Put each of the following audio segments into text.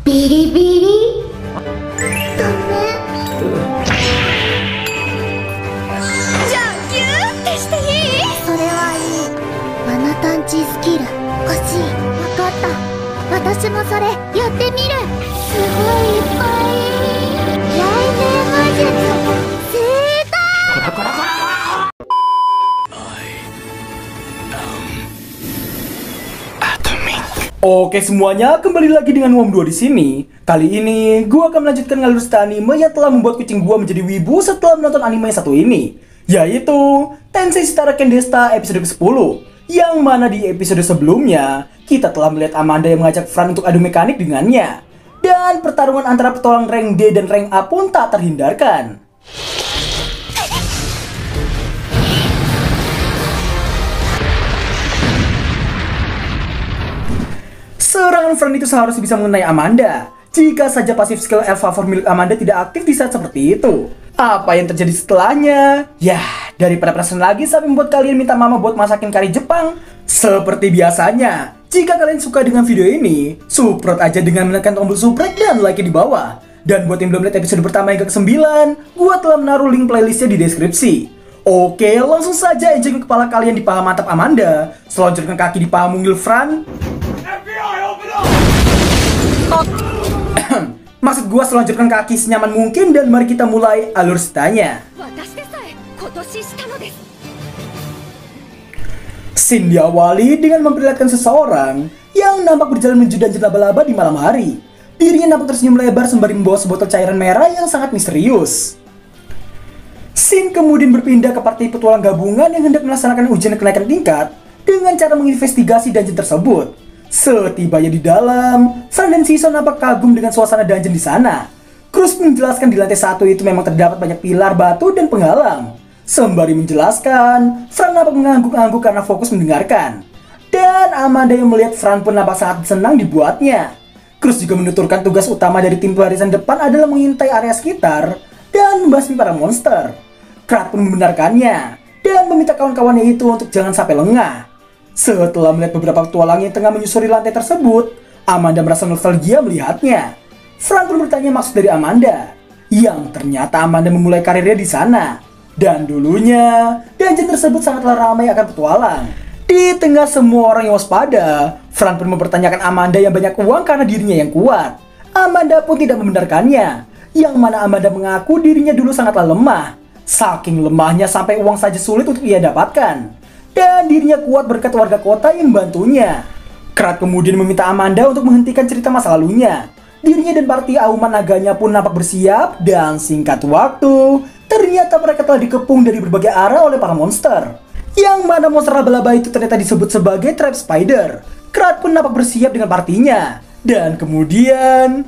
ビリビリダメ。じゃあギューってしていい？それはいい。マナタンチスキル欲しい。わかった。私もそれやってみる。すごいいっぱい。雷鳴魔術正解。 こらこらこら。 Oke semuanya, kembali lagi dengan Wom2 di sini. Kali ini, gua akan melanjutkan ngalur cerita anime yang telah membuat kucing gua menjadi wibu setelah menonton anime yang satu ini, yaitu Tensei Shitara Kendesta episode ke-10. Yang mana di episode sebelumnya, kita telah melihat Amanda yang mengajak Fran untuk adu mekanik dengannya. Dan pertarungan antara petualang rank D dan rank A pun tak terhindarkan. Serangan Fran itu seharusnya bisa mengenai Amanda, jika saja pasif skill Alpha Force milik Amanda tidak aktif di saat seperti itu. Apa yang terjadi setelahnya? Yah, daripada perasaan lagi sampai membuat kalian minta mama buat masakin kari Jepang. Seperti biasanya, jika kalian suka dengan video ini, support aja dengan menekan tombol subscribe dan like di bawah. Dan buat yang belum lihat episode pertama hingga ke-9, gua telah menaruh link playlistnya di deskripsi. Oke, langsung saja ejek kepala kalian di paha mantap Amanda, seloncurkan kaki di paha mungil Fran. Maksud gua selanjutkan kaki senyaman mungkin dan mari kita mulai alur ceritanya. Scene diawali dengan memperlihatkan seseorang yang nampak berjalan menuju dungeon laba-laba di malam hari. Dirinya nampak tersenyum lebar sembari membawa sebotol cairan merah yang sangat misterius. Scene kemudian berpindah ke partai petualang gabungan yang hendak melaksanakan ujian kenaikan tingkat dengan cara menginvestigasi dungeon tersebut. Setibanya di dalam, Fran dan Shison nampak kagum dengan suasana dungeon di sana. Cruz menjelaskan di lantai 1 itu memang terdapat banyak pilar batu dan penghalang. Sembari menjelaskan, Fran nampak mengangguk-angguk karena fokus mendengarkan. Dan Amanda yang melihat Fran pun nampak sangat senang dibuatnya. Cruz juga menuturkan tugas utama dari tim barisan depan adalah mengintai area sekitar dan membasmi para monster. Krat pun membenarkannya dan meminta kawan-kawannya itu untuk jangan sampai lengah. Setelah melihat beberapa petualang yang tengah menyusuri lantai tersebut, Amanda merasa nostalgia melihatnya. Fran pun bertanya maksud dari Amanda, yang ternyata Amanda memulai karirnya di sana. Dan dulunya, dungeon tersebut sangatlah ramai akan petualang. Di tengah semua orang yang waspada, Fran pun mempertanyakan Amanda yang banyak uang karena dirinya yang kuat. Amanda pun tidak membenarkannya, yang mana Amanda mengaku dirinya dulu sangatlah lemah. Saking lemahnya sampai uang saja sulit untuk ia dapatkan. Dan dirinya kuat berkat warga kota yang membantunya. Krat kemudian meminta Amanda untuk menghentikan cerita masa lalunya. Dirinya dan parti auman naganya pun nampak bersiap dan singkat waktu, ternyata mereka telah dikepung dari berbagai arah oleh para monster. Yang mana monster laba-laba itu ternyata disebut sebagai Trap Spider. Krat pun nampak bersiap dengan partinya. Dan kemudian...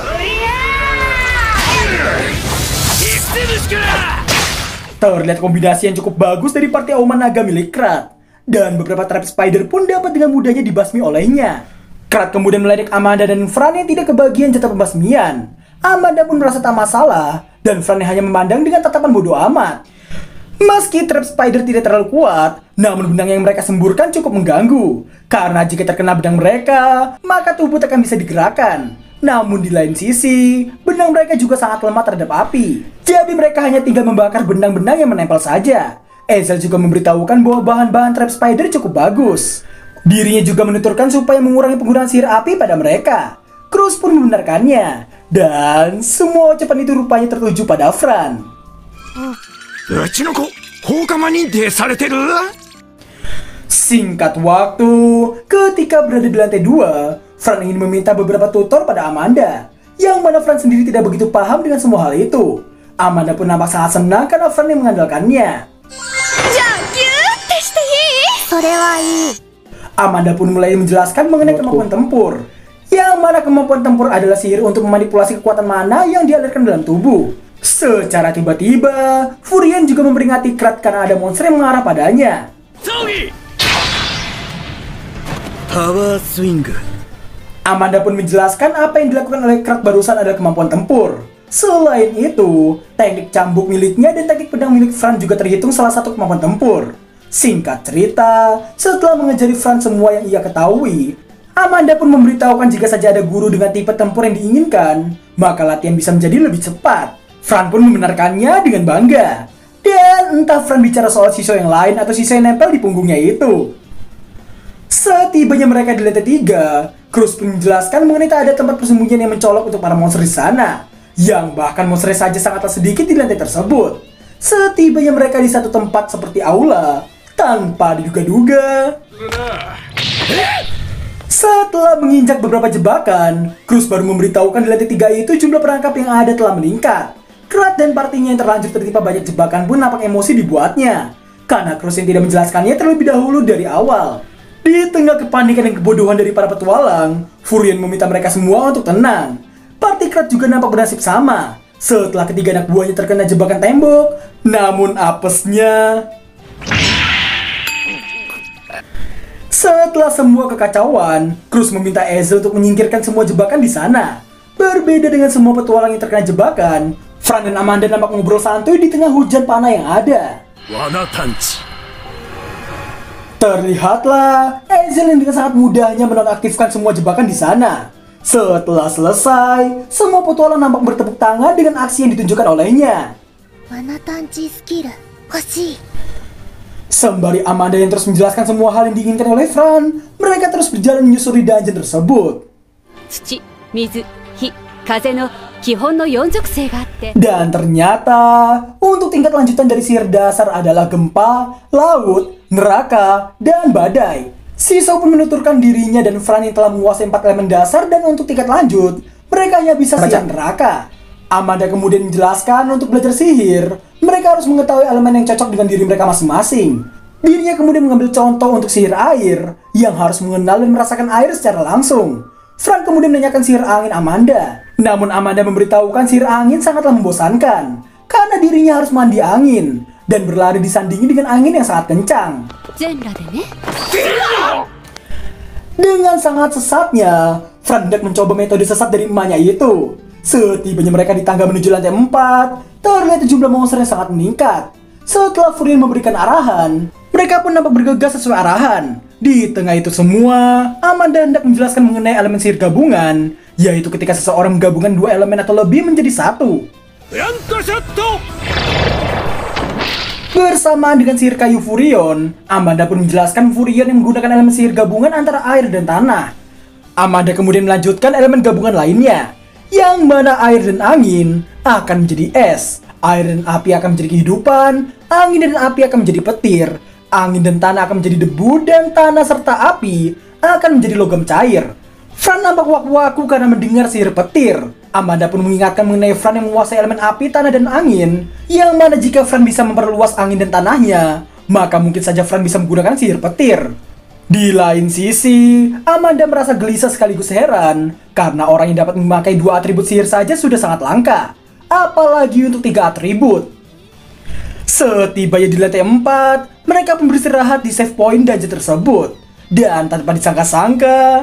terlihat kombinasi yang cukup bagus dari partai auman naga milik Krat. Dan beberapa Trap Spider pun dapat dengan mudahnya dibasmi olehnya. Krat kemudian meledek Amanda dan Fran yang tidak kebagian jatah pembasmian. Amanda pun merasa tak masalah, dan Fran hanya memandang dengan tatapan bodoh amat. Meski Trap Spider tidak terlalu kuat, namun benang yang mereka semburkan cukup mengganggu. Karena jika terkena benang mereka, maka tubuh akan bisa digerakkan. Namun di lain sisi, benang mereka juga sangat lemah terhadap api. Jadi mereka hanya tinggal membakar benang-benang yang menempel saja. Ezel juga memberitahukan bahwa bahan-bahan Trap Spider cukup bagus. Dirinya juga menuturkan supaya mengurangi penggunaan sihir api pada mereka. Cruz pun membenarkannya. Dan semua ucapan itu rupanya tertuju pada Fran. Singkat waktu, ketika berada di lantai 2, Fran ingin meminta beberapa tutor pada Amanda, yang mana Fran sendiri tidak begitu paham dengan semua hal itu. Amanda pun nampak sangat senang karena Fran yang mengandalkannya. Amanda pun mulai menjelaskan mengenai kemampuan tempur, yang mana kemampuan tempur adalah sihir untuk memanipulasi kekuatan mana yang dialirkan dalam tubuh. Secara tiba-tiba, Furian juga memperingati Krat karena ada monster yang mengarah padanya. Power Swing. Amanda pun menjelaskan apa yang dilakukan oleh Krat barusan adalah kemampuan tempur. Selain itu, teknik cambuk miliknya dan teknik pedang milik Fran juga terhitung salah satu kemampuan tempur. Singkat cerita, setelah mengajari Fran semua yang ia ketahui, Amanda pun memberitahukan jika saja ada guru dengan tipe tempur yang diinginkan, maka latihan bisa menjadi lebih cepat. Fran pun membenarkannya dengan bangga. Dan entah Fran bicara soal siswa yang lain atau siswa yang nempel di punggungnya itu. Setibanya mereka di lantai 3, Cruz pun menjelaskan mengenai tak ada tempat persembunyian yang mencolok untuk para monster di sana, yang bahkan monsternya saja sangatlah sedikit di lantai tersebut. Setibanya mereka di satu tempat seperti aula, tanpa diduga-duga. Setelah menginjak beberapa jebakan, Cruz baru memberitahukan di lantai 3 itu jumlah perangkap yang ada telah meningkat. Krat dan partinya yang terlanjur tertimpa banyak jebakan pun nampak emosi dibuatnya, karena Cruz yang tidak menjelaskannya terlebih dahulu dari awal. Di tengah kepanikan dan kebodohan dari para petualang, Furion meminta mereka semua untuk tenang. Parti Krat juga nampak bernasib sama. Setelah ketiga anak buahnya terkena jebakan tembok, namun apesnya... Setelah semua kekacauan, Cruz meminta Ezel untuk menyingkirkan semua jebakan di sana. Berbeda dengan semua petualang yang terkena jebakan, Fran dan Amanda nampak ngobrol santuy di tengah hujan panah yang ada. Terlihatlah Ezel yang dengan sangat mudahnya menonaktifkan semua jebakan di sana. Setelah selesai, semua petualang nampak bertepuk tangan dengan aksi yang ditunjukkan olehnya. Sembari Amanda yang terus menjelaskan semua hal yang diinginkan oleh Fran, mereka terus berjalan menyusuri dungeon tersebut. Dan ternyata, untuk tingkat lanjutan dari sihir dasar adalah gempa, laut, neraka, dan badai. Sisau pun menuturkan dirinya dan Fran yang telah menguasai 4 elemen dasar, dan untuk tingkat lanjut, mereka hanya bisa sihir neraka. Amanda kemudian menjelaskan untuk belajar sihir, mereka harus mengetahui elemen yang cocok dengan diri mereka masing-masing. Dirinya kemudian mengambil contoh untuk sihir air, yang harus mengenal dan merasakan air secara langsung. Fran kemudian menanyakan sihir angin Amanda. Namun Amanda memberitahukan sihir angin sangatlah membosankan, karena dirinya harus mandi angin, dan berlari disandingi dengan angin yang sangat kencang. Dengan sangat sesatnya, Fran hendak mencoba metode sesat dari emaknya itu. Setibanya mereka di tangga menuju lantai 4, terlihat jumlah monster yang sangat meningkat. Setelah Furion memberikan arahan, mereka pun nampak bergegas sesuai arahan. Di tengah itu semua, Amanda hendak menjelaskan mengenai elemen sihir gabungan, yaitu ketika seseorang menggabungkan 2 elemen atau lebih menjadi satu. Bersamaan dengan sihir kayu Furion, Amanda pun menjelaskan Furion yang menggunakan elemen sihir gabungan antara air dan tanah. Amanda kemudian melanjutkan elemen gabungan lainnya, yang mana air dan angin akan menjadi es, air dan api akan menjadi kehidupan, angin dan api akan menjadi petir, angin dan tanah akan menjadi debu, dan tanah serta api akan menjadi logam cair. Fran nampak waku-waku karena mendengar sihir petir. Amanda pun mengingatkan mengenai Fran yang menguasai elemen api, tanah, dan angin, yang mana jika Fran bisa memperluas angin dan tanahnya, maka mungkin saja Fran bisa menggunakan sihir petir. Di lain sisi, Amanda merasa gelisah sekaligus heran, karena orang yang dapat memakai 2 atribut sihir saja sudah sangat langka, apalagi untuk 3 atribut. Setibanya di lantai 4, mereka pun beristirahat di save point dungeon tersebut. Dan tanpa disangka-sangka,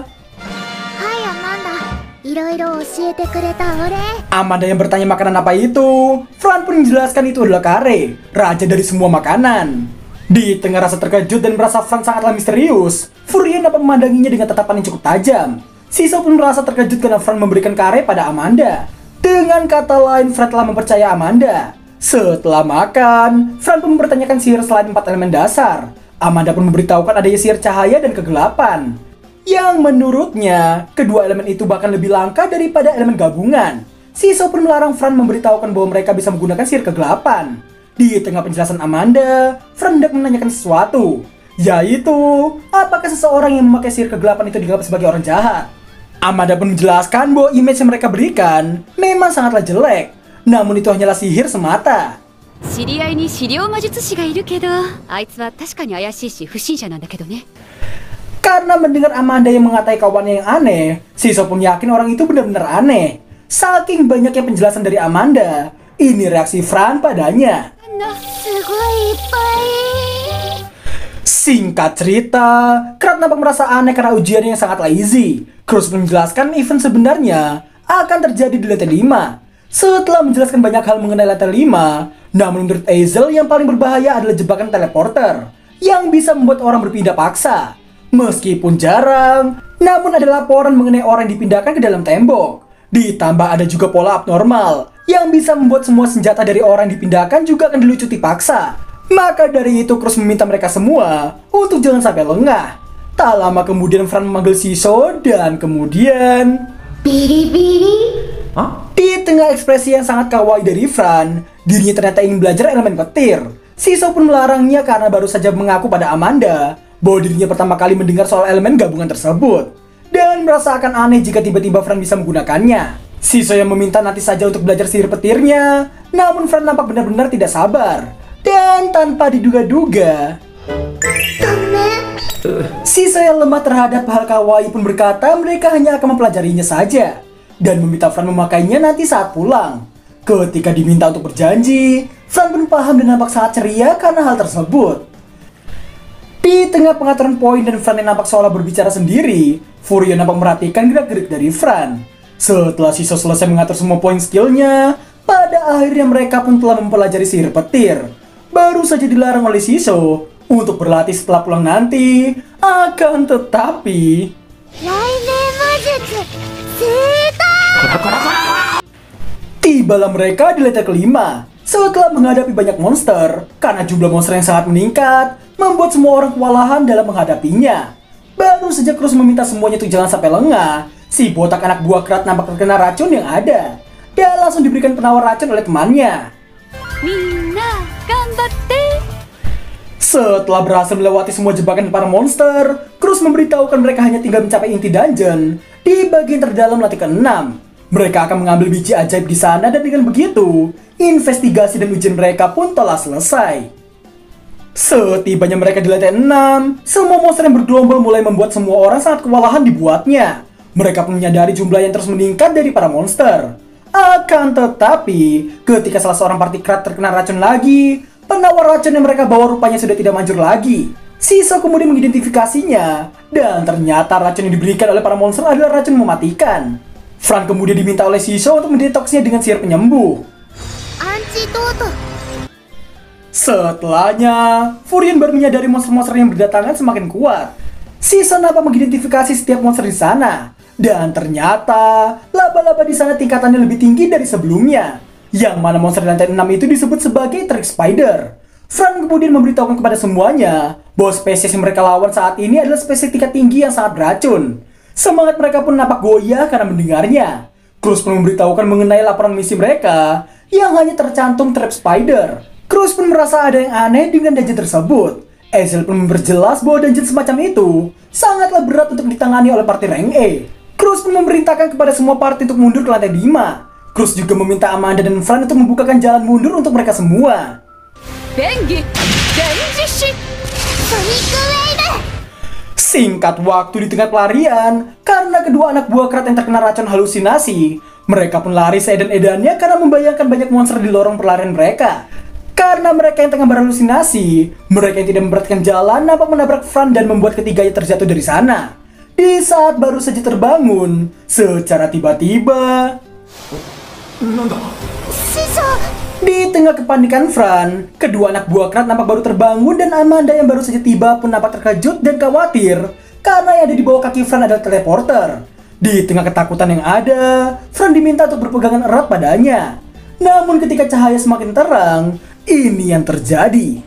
Amanda yang bertanya makanan apa itu, Fran pun menjelaskan itu adalah kare, raja dari semua makanan. Di tengah rasa terkejut dan merasa Fran sangatlah misterius, Furion dapat memandanginya dengan tatapan yang cukup tajam. Sisau pun merasa terkejut karena Fran memberikan kare pada Amanda. Dengan kata lain, Fran telah mempercaya Amanda. Setelah makan, Fran pun mempertanyakan sihir selain 4 elemen dasar. Amanda pun memberitahukan adanya sihir cahaya dan kegelapan, yang menurutnya, kedua elemen itu bahkan lebih langka daripada elemen gabungan. Sisau pun melarang Fran memberitahukan bahwa mereka bisa menggunakan sihir kegelapan. Di tengah penjelasan Amanda, Fran hendak menanyakan sesuatu, yaitu, apakah seseorang yang memakai sihir kegelapan itu dianggap sebagai orang jahat? Amanda pun menjelaskan bahwa image yang mereka berikan memang sangatlah jelek, namun itu hanyalah sihir semata. Karena mendengar Amanda yang mengatai kawannya yang aneh, Sisau pun yakin orang itu benar-benar aneh. Saking banyaknya penjelasan dari Amanda, ini reaksi Fran padanya. Singkat cerita, Krat nampak merasa aneh karena ujiannya yang sangatlah easy. Cruz menjelaskan event sebenarnya akan terjadi di lantai 5. Setelah menjelaskan banyak hal mengenai lantai 5, namun menurut Ezel yang paling berbahaya adalah jebakan teleporter, yang bisa membuat orang berpindah paksa. Meskipun jarang, Namun ada laporan mengenai orang yang dipindahkan ke dalam tembok. Ditambah ada juga pola abnormal yang bisa membuat semua senjata dari orang yang dipindahkan juga akan dilucuti paksa. Maka dari itu Cruz meminta mereka semua untuk jangan sampai lengah. Tak lama kemudian Fran memanggil Shiso dan kemudian... Biri-biri. Di tengah ekspresi yang sangat kawaii dari Fran, dirinya ternyata ingin belajar elemen petir. Shiso pun melarangnya karena baru saja mengaku pada Amanda bahwa dirinya pertama kali mendengar soal elemen gabungan tersebut dan merasakan aneh jika tiba-tiba Fran bisa menggunakannya. Shiso yang meminta nanti saja untuk belajar sihir petirnya, namun Fran nampak benar-benar tidak sabar. Dan tanpa diduga-duga, Shiso yang lemah terhadap hal kawaii pun berkata mereka hanya akan mempelajarinya saja dan meminta Fran memakainya nanti saat pulang. Ketika diminta untuk berjanji, Fran pun paham dan nampak sangat ceria karena hal tersebut. Di tengah pengaturan poin dan Fran yang nampak seolah berbicara sendiri, Furion nampak merhatikan gerak-gerik dari Fran. Setelah Shiso selesai mengatur semua poin skillnya, pada akhirnya mereka pun telah mempelajari sihir petir. Baru saja dilarang oleh Shiso untuk berlatih setelah pulang nanti. Akan tetapi... Tibalah mereka di letter kelima. Setelah menghadapi banyak monster, karena jumlah monster yang sangat meningkat, membuat semua orang kewalahan dalam menghadapinya. Baru saja Cruz meminta semuanya untuk jangan sampai lengah, si botak anak buah Krat nampak terkena racun yang ada. Dia langsung diberikan penawar racun oleh temannya. Minna, ganbatte. Setelah berhasil melewati semua jebakan para monster, Cruz memberitahukan mereka hanya tinggal mencapai inti dungeon di bagian terdalam lantai ke-6. Mereka akan mengambil biji ajaib di sana dan dengan begitu, investigasi dan ujian mereka pun telah selesai. Setibanya mereka di lantai 6, semua monster yang bergelombol mulai membuat semua orang sangat kewalahan dibuatnya. Mereka pun menyadari jumlah yang terus meningkat dari para monster. Akan tetapi, ketika salah seorang party Krat terkena racun lagi, penawar racun yang mereka bawa rupanya sudah tidak manjur lagi. Shiso kemudian mengidentifikasinya, dan ternyata racun yang diberikan oleh para monster adalah racun mematikan. Fran kemudian diminta oleh Shiso untuk mendetoksnya dengan sihir penyembuh. Antidoto. Setelahnya, Furion baru menyadari monster-monster yang berdatangan semakin kuat. Shiso nampak mengidentifikasi setiap monster di sana, dan ternyata laba-laba di sana tingkatannya lebih tinggi dari sebelumnya. Yang mana monster di lantai 6 itu disebut sebagai Trick Spider. Fran kemudian memberitahukan kepada semuanya bahwa spesies yang mereka lawan saat ini adalah spesies tingkat tinggi yang sangat beracun. Semangat mereka pun nampak goyah karena mendengarnya. Cruz pun memberitahukan mengenai laporan misi mereka yang hanya tercantum Trap Spider. Cruz pun merasa ada yang aneh dengan dungeon tersebut. Ezreal pun memperjelas bahwa dungeon semacam itu sangatlah berat untuk ditangani oleh party rank E. Cruz pun memerintahkan kepada semua party untuk mundur ke lantai 5. Cruz juga meminta Amanda dan Fran untuk membukakan jalan mundur untuk mereka semua. Bengi, Denjishi, Sonic Wave. Singkat waktu di tengah pelarian, karena kedua anak buah Krat yang terkena racun halusinasi, mereka pun lari seedan-edannya karena membayangkan banyak monster di lorong pelarian mereka. Karena mereka yang tengah berhalusinasi, mereka yang tidak memperhatikan jalan nampak menabrak Fran dan membuat ketiganya terjatuh dari sana. Di saat baru saja terbangun, secara tiba-tiba... Di tengah kepanikan Fran, kedua anak buah Krat nampak baru terbangun dan Amanda yang baru saja tiba pun nampak terkejut dan khawatir karena yang ada di bawah kaki Fran adalah teleporter. Di tengah ketakutan yang ada, Fran diminta untuk berpegangan erat padanya. Namun ketika cahaya semakin terang, ini yang terjadi.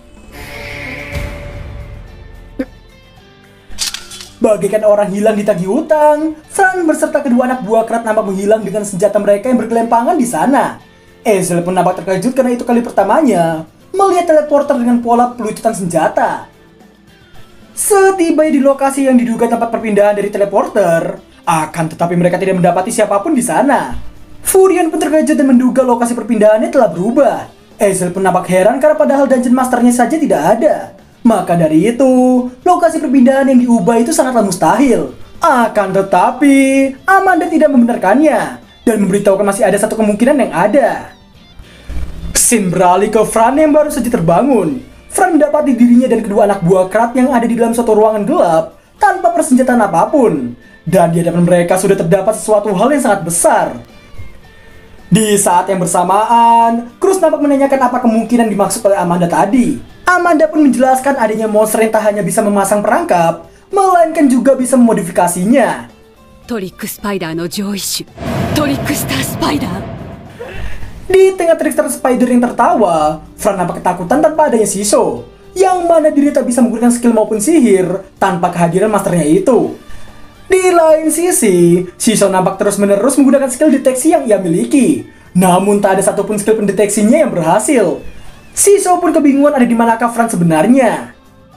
Bagaikan orang hilang ditagih hutang, Fran beserta kedua anak buah Krat nampak menghilang dengan senjata mereka yang bergelempangan di sana. Ezreal pun nampak terkejut karena itu kali pertamanya melihat teleporter dengan pola pelucutan senjata. Setibanya di lokasi yang diduga tempat perpindahan dari teleporter, akan tetapi mereka tidak mendapati siapapun di sana. Furion pun terkejut dan menduga lokasi perpindahannya telah berubah. Ezreal pun nampak heran karena padahal dungeon masternya saja tidak ada. Maka dari itu, lokasi perpindahan yang diubah itu sangatlah mustahil. Akan tetapi, Amanda tidak membenarkannya dan memberitahukan masih ada satu kemungkinan yang ada. Scene beralih ke Fran yang baru saja terbangun. Fran mendapati dirinya dan kedua anak buah Krat yang ada di dalam suatu ruangan gelap tanpa persenjataan apapun. Dan di hadapan mereka sudah terdapat sesuatu hal yang sangat besar. Di saat yang bersamaan, Cruz nampak menanyakan apa kemungkinan dimaksud oleh Amanda tadi. Amanda pun menjelaskan adanya monster yang tak hanya bisa memasang perangkap melainkan juga bisa memodifikasinya. トリックスパイダーの上位種トリックスタースパイダー Di tengah Trickster Spider yang tertawa, Fran nampak ketakutan tanpa adanya Shiso, yang mana diri tak bisa menggunakan skill maupun sihir tanpa kehadiran masternya itu. Di lain sisi, Shiso nampak terus-menerus menggunakan skill deteksi yang ia miliki, namun tak ada satupun skill pendeteksinya yang berhasil. Shiso pun kebingungan ada di manakah Fran sebenarnya.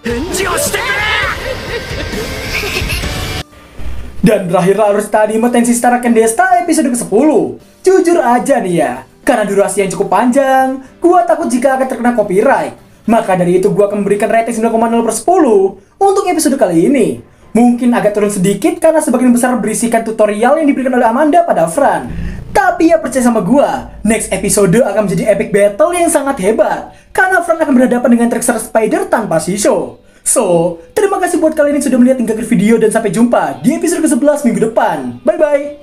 Dan berakhirlah alur cerita anime Tensei Star Raken Desta episode ke-10. Jujur aja nih ya, karena durasi yang cukup panjang, gua takut jika akan terkena copyright. Maka dari itu gua akan memberikan rating 9,0/10 untuk episode kali ini. Mungkin agak turun sedikit karena sebagian besar berisikan tutorial yang diberikan oleh Amanda pada Fran. Tapi ya percaya sama gua, next episode akan menjadi epic battle yang sangat hebat, karena Fran akan berhadapan dengan Trickster Spider tanpa Shiso. So, terima kasih buat kalian yang sudah melihat hingga akhir video dan sampai jumpa di episode ke-11 minggu depan. Bye-bye!